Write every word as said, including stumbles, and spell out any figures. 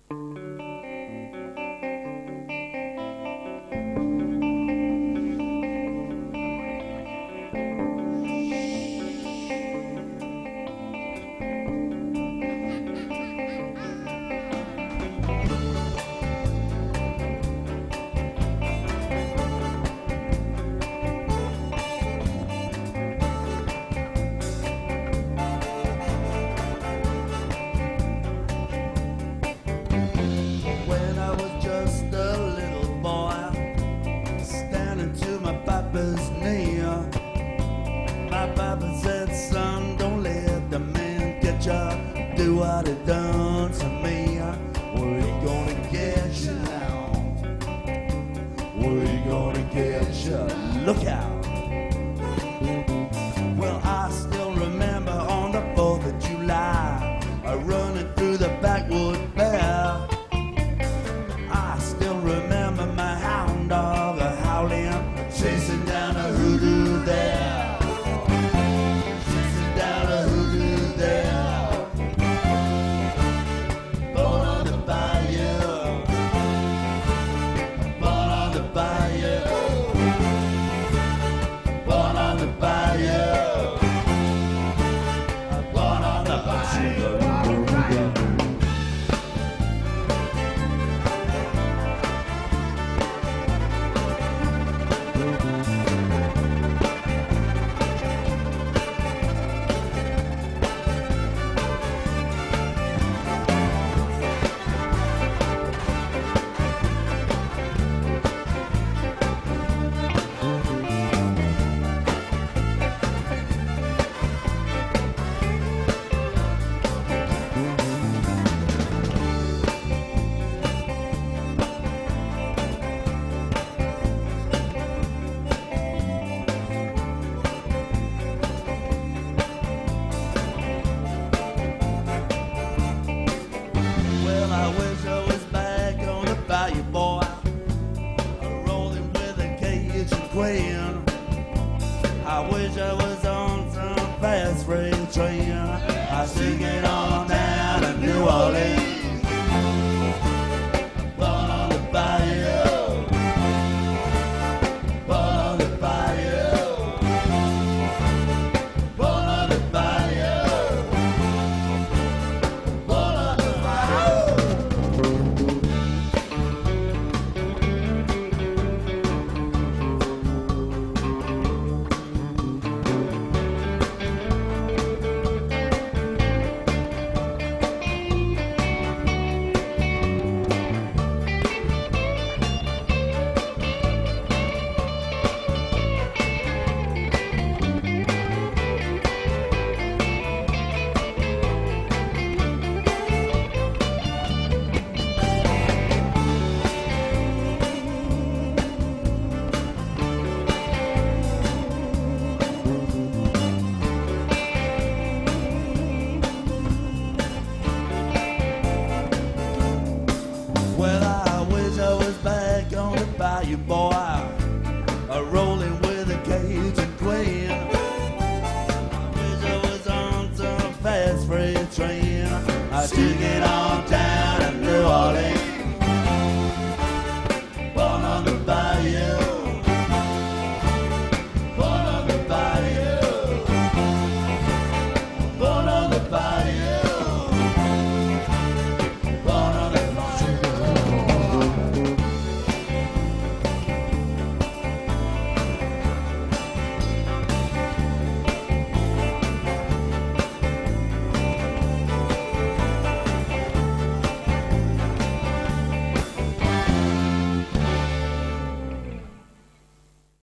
Do what it done to me. Where he gonna get you now? Where he gonna get you? Look out. Well, I still remember on the fourth of July, uh, running through the backwood there. I still remember my hound dog uh, howling, chasing down a hoodoo there. Chasing down a hoodoo there. I wish I was back on the Bayou, boy, rolling with a Cajun queen. I wish I was on some fast freight train. I should get on down to New Orleans. Born on the Bayou, born on the Bayou, born on the Bayou, born on the Bayou. Well, I wish I was back on the Bayou, boy, uh, rolling with a Cajun queen. I wish I was on some fast freight train. I should get on